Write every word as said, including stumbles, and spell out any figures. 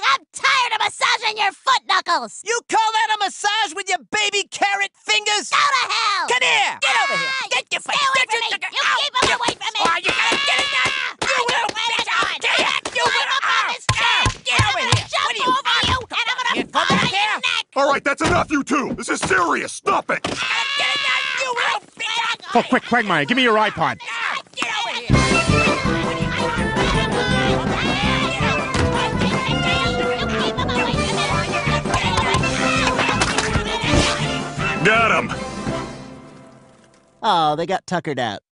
I'm tired of massaging your foot knuckles! You call that a massage with your baby carrot fingers? Go to hell! Come here! Get over here! Ah, Get you your foot! stay away Get from your- me! get- You Ow! keep him You- away from me! Oh, you gotta get it now! You I little just plan bitch! it I'll on. get you! You I'm little- up on Ow! this chair, Ow! Get and I'm over gonna here! jump What are you- over you, Ow! and I'm gonna You fall come back on your here? neck! All right, that's enough, you two. This is serious. Stop it. Get it now! You little bitch! Oh, quick, Quagmire, give me your iPod. Ow! Get over here! Got him. Oh, they got tuckered out.